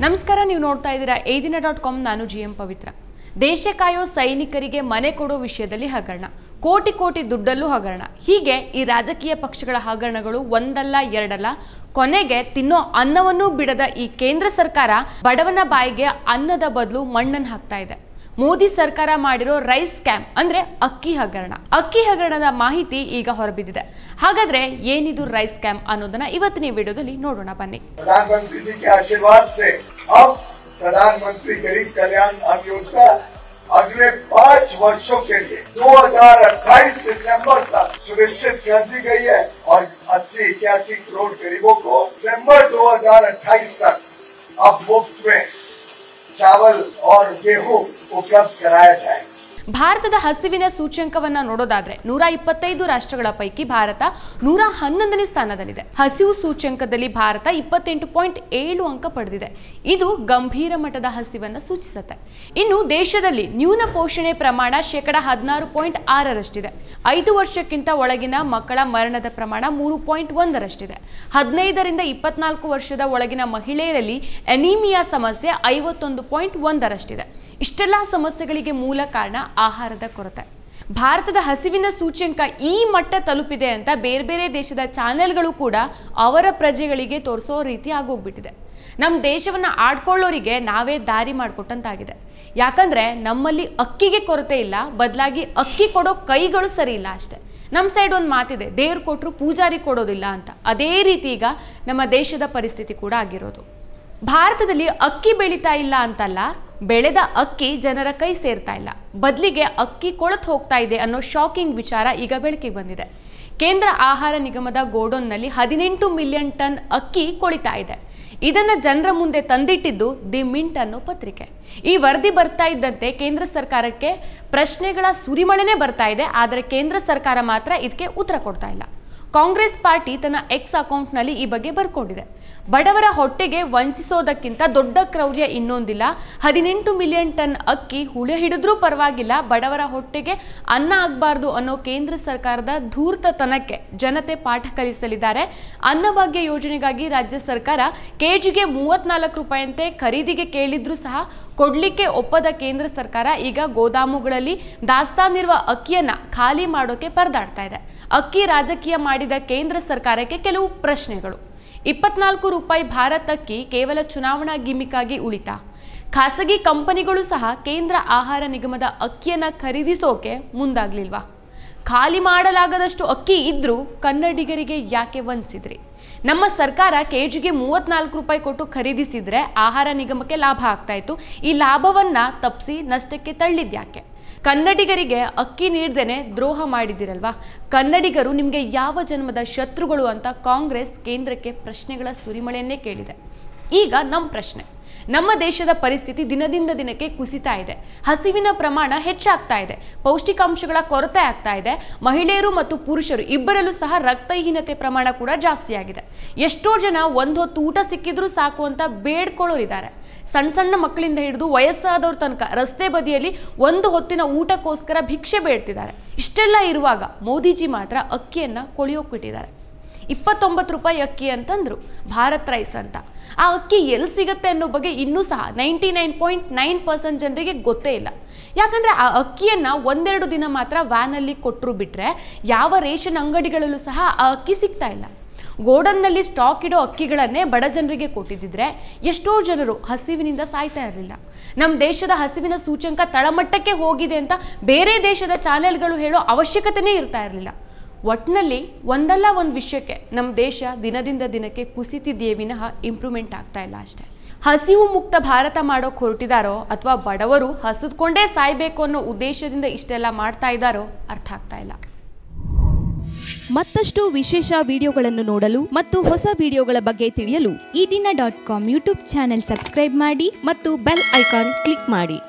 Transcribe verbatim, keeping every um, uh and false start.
ನಮಸ್ಕಾರ, ನೀವು ನೋಡ್ತಾ ಇದ್ದೀರಾ ಎ ದಿನ ಡಾಟ್ ಕಾಮ್. ನಾನು ಜಿ ಎಂ ಪವಿತ್ರ. ದೇಶ ಕಾಯೋ ಸೈನಿಕರಿಗೆ ಮನೆ ಕೊಡೋ ವಿಷಯದಲ್ಲಿ ಹಗರಣ, ಕೋಟಿ ಕೋಟಿ ದುಡ್ಡಲ್ಲೂ ಹಗರಣ. ಹೀಗೆ ಈ ರಾಜಕೀಯ ಪಕ್ಷಗಳ ಹಗರಣಗಳು ಒಂದಲ್ಲ ಎರಡಲ್ಲ. ಕೊನೆಗೆ ತಿನ್ನೋ ಅನ್ನವನ್ನು ಬಿಡದ ಈ ಕೇಂದ್ರ ಸರ್ಕಾರ ಬಡವನ ಬಾಯಿಗೆ ಅನ್ನದ ಬದಲು ಮಣ್ಣನ್ನು ಹಾಕ್ತಾ ಇದೆ. ಮೋದಿ ಸರ್ಕಾರ ಮಾಡಿರೋ ರೈಸ್ ಸ್ಕ್ಯಾಮ್ ಅಂದ್ರೆ ಅಕ್ಕಿ ಹಗರಣ. ಅಕ್ಕಿ ಹಗರಣದ ಮಾಹಿತಿ ಈಗ ಹೊರಬಿದ್ದಿದೆ. ಹಾಗಾದ್ರೆ ಏನಿದು ರೈಸ್ ಸ್ಕ್ಯಾಮ್ ಅನ್ನೋದನ್ನ ಇವತ್ತಿನ ಈ ವಿಡಿಯೋದಲ್ಲಿ ನೋಡೋಣ ಬನ್ನಿ. प्रधानमंत्री जी के आशीर्वाद से अब प्रधानमंत्री गरीब कल्याण अन्न योजना अगले पाँच वर्षों के लिए दो हज़ार अट्ठाईस दिसंबर तक सुनिश्चित कर दी गई है और अस्सी इक्यासी करोड़ गरीबों को दिसंबर दो हज़ार अट्ठाईस तक अब मुफ्त में चावल और गेहूं उपलब्ध कराया जाए. ಭಾರತದ ಹಸಿವಿನ ಸೂಚ್ಯಂಕವನ್ನ ನೋಡೋದಾದ್ರೆ ನೂರ ಇಪ್ಪತ್ತೈದು ರಾಷ್ಟ್ರಗಳ ಪೈಕಿ ಭಾರತ ನೂರ ಹನ್ನೊಂದನೇ ಸ್ಥಾನದಲ್ಲಿದೆ. ಹಸಿವು ಸೂಚ್ಯಂಕದಲ್ಲಿ ಭಾರತ ಇಪ್ಪತ್ತೆಂಟು ಪಾಯಿಂಟ್ ಏಳು ಅಂಕ ಪಡೆದಿದೆ. ಇದು ಗಂಭೀರ ಮಟ್ಟದ ಹಸಿವನ್ನ ಸೂಚಿಸುತ್ತೆ. ಇನ್ನು ದೇಶದಲ್ಲಿ ನ್ಯೂನ ಪೋಷಣೆ ಪ್ರಮಾಣ ಶೇಕಡ ಹದಿನಾರು ಪಾಯಿಂಟ್ ಆರರಷ್ಟಿದೆ. ಐದು ವರ್ಷಕ್ಕಿಂತ ಒಳಗಿನ ಮಕ್ಕಳ ಮರಣದ ಪ್ರಮಾಣ ಮೂರು ಪಾಯಿಂಟ್ ಒಂದರಷ್ಟಿದೆ. ಹದಿನೈದರಿಂದ ಇಪ್ಪತ್ನಾಲ್ಕು ವರ್ಷದ ಒಳಗಿನ ಮಹಿಳೆಯರಲ್ಲಿ ಅನಿಮಿಯಾ ಸಮಸ್ಯೆ ಐವತ್ತೊಂದು ಪಾಯಿಂಟ್ ಒಂದರಷ್ಟಿದೆ. ಇಷ್ಟೆಲ್ಲ ಸಮಸ್ಯೆಗಳಿಗೆ ಮೂಲ ಕಾರಣ ಆಹಾರದ ಕೊರತೆ. ಭಾರತದ ಹಸಿವಿನ ಸೂಚ್ಯಂಕ ಈ ಮಟ್ಟ ತಲುಪಿದೆ ಅಂತ ಬೇರೆ ಬೇರೆ ದೇಶದ ಚಾನೆಲ್ಗಳು ಕೂಡ ಅವರ ಪ್ರಜೆಗಳಿಗೆ ತೋರಿಸೋ ರೀತಿ ಆಗೋಗ್ಬಿಟ್ಟಿದೆ. ನಮ್ಮ ದೇಶವನ್ನ ಆಡ್ಕೊಳ್ಳೋರಿಗೆ ನಾವೇ ದಾರಿ ಮಾಡಿಕೊಟ್ಟಂತಾಗಿದೆ. ಯಾಕಂದ್ರೆ ನಮ್ಮಲ್ಲಿ ಅಕ್ಕಿಗೆ ಕೊರತೆ ಇಲ್ಲ, ಬದಲಾಗಿ ಅಕ್ಕಿ ಕೊಡೋ ಕೈಗಳು ಸರಿ ಇಲ್ಲ ಅಷ್ಟೇ. ನಮ್ಮ ಸೈಡ್ ಒಂದು ಮಾತಿದೆ, ದೇವ್ರು ಕೊಟ್ಟರು ಪೂಜಾರಿ ಕೊಡೋದಿಲ್ಲ ಅಂತ. ಅದೇ ರೀತಿ ಈಗ ನಮ್ಮ ದೇಶದ ಪರಿಸ್ಥಿತಿ ಕೂಡ ಆಗಿರೋದು. ಭಾರತದಲ್ಲಿ ಅಕ್ಕಿ ಬೆಳೀತಾ ಇಲ್ಲ ಅಂತಲ್ಲ, ಬೆಳೆದ ಅಕ್ಕಿ ಜನರ ಕೈ ಸೇರ್ತಾ ಇಲ್ಲ, ಬದಲಿಗೆ ಅಕ್ಕಿ ಕೊಳತು ಹೋಗ್ತಾ ಇದೆ ಅನ್ನೋ ಶಾಕಿಂಗ್ ವಿಚಾರ ಈಗ ಬೆಳಕಿಗೆ ಬಂದಿದೆ. ಕೇಂದ್ರ ಆಹಾರ ನಿಗಮದ ಗೋಡೌನ್ನಲ್ಲಿ ಹದಿನೆಂಟು ಮಿಲಿಯನ್ ಟನ್ ಅಕ್ಕಿ ಕೊಳಿತಾ ಇದೆ. ಇದನ್ನ ಜನರ ಮುಂದೆ ತಂದಿಟ್ಟಿದ್ದು ದಿ ಮಿಂಟ್ ಅನ್ನೋ ಪತ್ರಿಕೆ. ಈ ವರದಿ ಬರ್ತಾ ಇದ್ದಂತೆ ಕೇಂದ್ರ ಸರ್ಕಾರಕ್ಕೆ ಪ್ರಶ್ನೆಗಳ ಸುರಿಮಳೆನೇ ಬರ್ತಾ ಇದೆ. ಆದರೆ ಕೇಂದ್ರ ಸರ್ಕಾರ ಮಾತ್ರ ಇದಕ್ಕೆ ಉತ್ತರ ಕೊಡ್ತಾ ಇಲ್ಲ. ಕಾಂಗ್ರೆಸ್ ಪಾರ್ಟಿ ತನ್ನ ಎಕ್ಸ್ ಅಕೌಂಟ್ನಲ್ಲಿ ಈ ಬಗ್ಗೆ ಬರ್ಕೊಂಡಿದೆ. ಬಡವರ ಹೊಟ್ಟೆಗೆ ವಂಚಿಸೋದಕ್ಕಿಂತ ದೊಡ್ಡ ಕ್ರೌರ್ಯ ಇನ್ನೊಂದಿಲ್ಲ. ಹದಿನೆಂಟು ಮಿಲಿಯನ್ ಟನ್ ಅಕ್ಕಿ ಹುಳಿ ಹಿಡಿದ್ರೂ ಪರವಾಗಿಲ್ಲ, ಬಡವರ ಹೊಟ್ಟೆಗೆ ಅನ್ನ ಆಗಬಾರ್ದು ಅನ್ನೋ ಕೇಂದ್ರ ಸರ್ಕಾರದ ಧೂರ್ತತನಕ್ಕೆ ಜನತೆ ಪಾಠ ಕಲಿಸಲಿದ್ದಾರೆ. ಅನ್ನಭಾಗ್ಯ ಯೋಜನೆಗಾಗಿ ರಾಜ್ಯ ಸರ್ಕಾರ ಕೆಜಿಗೆ ಮೂವತ್ನಾಲ್ಕು ರೂಪಾಯಿಯಂತೆ ಖರೀದಿಗೆ ಕೇಳಿದ್ರೂ ಸಹ ಕೊಡ್ಲಿಕ್ಕೆ ಒಪ್ಪದ ಕೇಂದ್ರ ಸರ್ಕಾರ ಈಗ ಗೋದಾಮುಗಳಲ್ಲಿ ದಾಸ್ತಾನಿರುವ ಅಕ್ಕಿಯನ್ನ ಖಾಲಿ ಮಾಡೋಕೆ ಪರದಾಡ್ತಾ ಇದೆ. ಅಕ್ಕಿ ರಾಜಕೀಯ ಮಾಡಿದ ಕೇಂದ್ರ ಸರ್ಕಾರಕ್ಕೆ ಕೆಲವು ಪ್ರಶ್ನೆಗಳು. ಇಪ್ಪತ್ನಾಲ್ಕು ರೂಪಾಯಿ ಭಾರತ್ ಅಕ್ಕಿ ಕೇವಲ ಚುನಾವಣಾ ಗಿಮಿಕ್ಕಾಗಿ ಉಳಿತಾ? ಖಾಸಗಿ ಕಂಪನಿಗಳು ಸಹ ಕೇಂದ್ರ ಆಹಾರ ನಿಗಮದ ಅಕ್ಕಿಯನ್ನ ಖರೀದಿಸೋಕೆ ಮುಂದಾಗ್ಲಿಲ್ವಾ? ಖಾಲಿ ಮಾಡಲಾಗದಷ್ಟು ಅಕ್ಕಿ ಇದ್ರೂ ಕನ್ನಡಿಗರಿಗೆ ಯಾಕೆ ವಂಚಿಸಿದ್ರಿ? ನಮ್ಮ ಸರ್ಕಾರ ಕೆಜಿಗೆ ಮೂವತ್ನಾಲ್ಕು ರೂಪಾಯಿ ಕೊಟ್ಟು ಖರೀದಿಸಿದ್ರೆ ಆಹಾರ ನಿಗಮಕ್ಕೆ ಲಾಭ ಆಗ್ತಾ ಇತ್ತು. ಈ ಲಾಭವನ್ನ ತಪ್ಪಿಸಿ ನಷ್ಟಕ್ಕೆ ತಳ್ಳಿದ್ಯಾಕೆ? ಕನ್ನಡಿಗರಿಗೆ ಅಕ್ಕಿ ನೀಡ್ದೇನೆ ದ್ರೋಹ ಮಾಡಿದಿರಲ್ವಾ? ಕನ್ನಡಿಗರು ನಿಮಗೆ ಯಾವ ಜನ್ಮದ ಶತ್ರುಗಳು ಅಂತ ಕಾಂಗ್ರೆಸ್ ಕೇಂದ್ರಕ್ಕೆ ಪ್ರಶ್ನೆಗಳ ಸುರಿಮಳೆಯನ್ನೇ ಕೇಳಿದೆ. ಈಗ ನಮ್ಮ ಪ್ರಶ್ನೆ, ನಮ್ಮ ದೇಶದ ಪರಿಸ್ಥಿತಿ ದಿನದಿಂದ ದಿನಕ್ಕೆ ಕುಸಿತಾ ಇದೆ. ಹಸಿವಿನ ಪ್ರಮಾಣ ಹೆಚ್ಚಾಗ್ತಾ ಇದೆ. ಪೌಷ್ಟಿಕಾಂಶಗಳ ಕೊರತೆ ಆಗ್ತಾ ಇದೆ. ಮಹಿಳೆಯರು ಮತ್ತು ಪುರುಷರು ಇಬ್ಬರಲ್ಲೂ ಸಹ ರಕ್ತಹೀನತೆ ಪ್ರಮಾಣ ಕೂಡ ಜಾಸ್ತಿ ಆಗಿದೆ. ಎಷ್ಟೋ ಜನ ಒಂದು ಹೊತ್ತು ಊಟ ಸಿಕ್ಕಿದ್ರೂ ಸಾಕು ಅಂತ ಬೇಡ್ಕೊಳ್ಳೋರಿದ್ದಾರೆ. ಸಣ್ಣ ಸಣ್ಣ ಮಕ್ಕಳಿಂದ ಹಿಡಿದು ವಯಸ್ಸಾದವ್ರ ತನಕ ರಸ್ತೆ ಬದಿಯಲ್ಲಿ ಒಂದು ಹೊತ್ತಿನ ಊಟಕ್ಕೋಸ್ಕರ ಭಿಕ್ಷೆ ಬೇಡ್ತಿದ್ದಾರೆ. ಇಷ್ಟೆಲ್ಲ ಇರುವಾಗ ಮೋದಿಜಿ ಮಾತ್ರ ಅಕ್ಕಿಯನ್ನ ಕೊಳಿಯೋಕ್ಬಿಟ್ಟಿದ್ದಾರೆ. ಇಪ್ಪತ್ತೊಂಬತ್ತು ರೂಪಾಯಿ ಅಕ್ಕಿ ಅಂತಂದ್ರು, ಭಾರತ್ ರೈಸ್ ಅಂತ. ಆ ಅಕ್ಕಿ ಎಲ್ಲಿ ಸಿಗುತ್ತೆ ಅನ್ನೋ ಬಗ್ಗೆ ಇನ್ನೂ ಸಹ ninety nine point nine percent ಜನರಿಗೆ ಗೊತ್ತೇ ಇಲ್ಲ. ಯಾಕಂದ್ರೆ ಆ ಅಕ್ಕಿಯನ್ನ ಒಂದೆರಡು ದಿನ ಮಾತ್ರ ವ್ಯಾನಲ್ಲಿ ಕೊಟ್ಟರು ಬಿಟ್ರೆ ಯಾವ ರೇಷನ್ ಅಂಗಡಿಗಳಲ್ಲೂ ಸಹ ಆ ಅಕ್ಕಿ ಸಿಗ್ತಾ ಇಲ್ಲ. ಗೋಡನ್ನಲ್ಲಿ ಸ್ಟಾಕ್ ಇಡೋ ಅಕ್ಕಿಗಳನ್ನೇ ಬಡ ಜನರಿಗೆ ಕೊಟ್ಟಿದ್ದಿದ್ರೆ ಎಷ್ಟೋ ಜನರು ಹಸಿವಿನಿಂದ ಸಾಯ್ತಾ ಇರಲಿಲ್ಲ. ನಮ್ಮ ದೇಶದ ಹಸಿವಿನ ಸೂಚ್ಯಂಕ ತಳಮಟ್ಟಕ್ಕೆ ಹೋಗಿದೆ ಅಂತ ಬೇರೆ ದೇಶದ ಚಾನೆಲ್ಗಳು ಹೇಳೋ ಅವಶ್ಯಕತೆನೇ ಇರ್ತಾ ಇರಲಿಲ್ಲ. ಒಟ್ಟಿನಲ್ಲಿ ಒಂದಲ್ಲ ಒಂದು ವಿಷಯಕ್ಕೆ ನಮ್ಮ ದೇಶ ದಿನದಿಂದ ದಿನಕ್ಕೆ ಕುಸಿತಿದೆಯೇ ವಿನಃ ಇಂಪ್ರೂವ್ಮೆಂಟ್ ಆಗ್ತಾ ಇಲ್ಲ ಅಷ್ಟೇ. ಹಸಿವು ಮುಕ್ತ ಭಾರತ ಮಾಡೋಕೆ ಹೊರಟಿದಾರೋ ಅಥವಾ ಬಡವರು ಹಸಿದ್ಕೊಂಡೇ ಸಾಯ್ಬೇಕು ಅನ್ನೋ ಉದ್ದೇಶದಿಂದ ಇಷ್ಟೆಲ್ಲ ಮಾಡ್ತಾ ಇದ್ದಾರೋ ಅರ್ಥ ಆಗ್ತಾ ಇಲ್ಲ. ಮತ್ತಷ್ಟು ವಿಶೇಷ ವಿಡಿಯೋಗಳನ್ನು ನೋಡಲು ಮತ್ತು ಹೊಸ ವಿಡಿಯೋಗಳ ಬಗ್ಗೆ ತಿಳಿಯಲು ಈ ದಿನ dot com YouTube channel subscribe ಮಾಡಿ ಮತ್ತು ಬೆಲ್ ಐಕಾನ್ ಕ್ಲಿಕ್ ಮಾಡಿ.